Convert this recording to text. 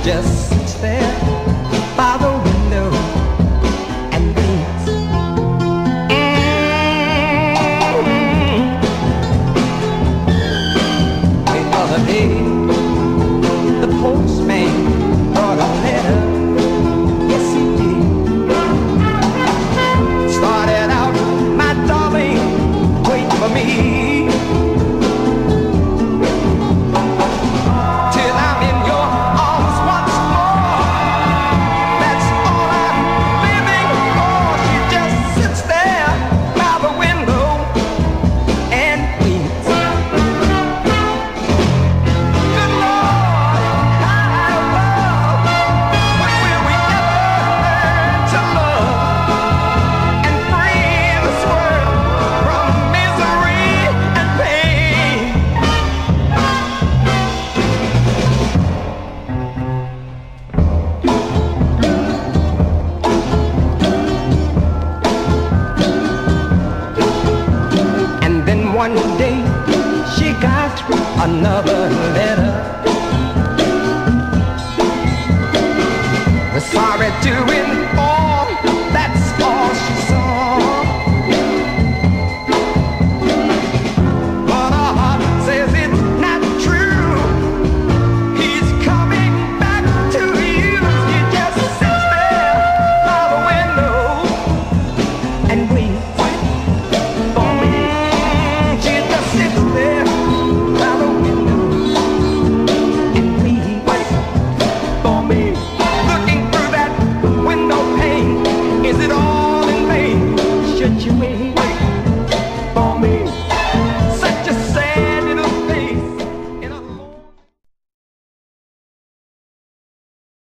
just sits there by the window and waits. The other day, the postman brought a letter. Yes, he did. Started out, my darling, wait for me. One day she got another letter. Sorry to